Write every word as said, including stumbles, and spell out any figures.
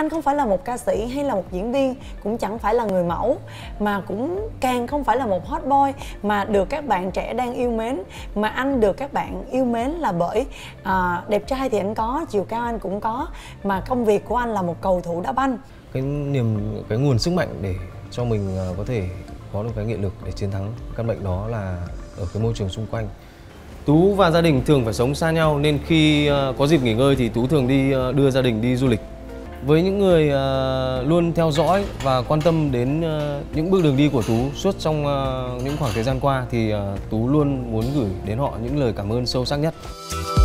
Anh không phải là một ca sĩ hay là một diễn viên, cũng chẳng phải là người mẫu, mà cũng càng không phải là một hot boy mà được các bạn trẻ đang yêu mến. Mà anh được các bạn yêu mến là bởi à, đẹp trai thì anh có, chiều cao anh cũng có, mà công việc của anh là một cầu thủ đá banh. Cái niềm, cái nguồn sức mạnh để cho mình có thể có được cái nghị lực để chiến thắng căn bệnh đó là ở cái môi trường xung quanh. Tú và gia đình thường phải sống xa nhau nên khi có dịp nghỉ ngơi thì Tú thường đi đưa gia đình đi du lịch. Với những người luôn theo dõi và quan tâm đến những bước đường đi của Tú suốt trong những khoảng thời gian qua thì Tú luôn muốn gửi đến họ những lời cảm ơn sâu sắc nhất.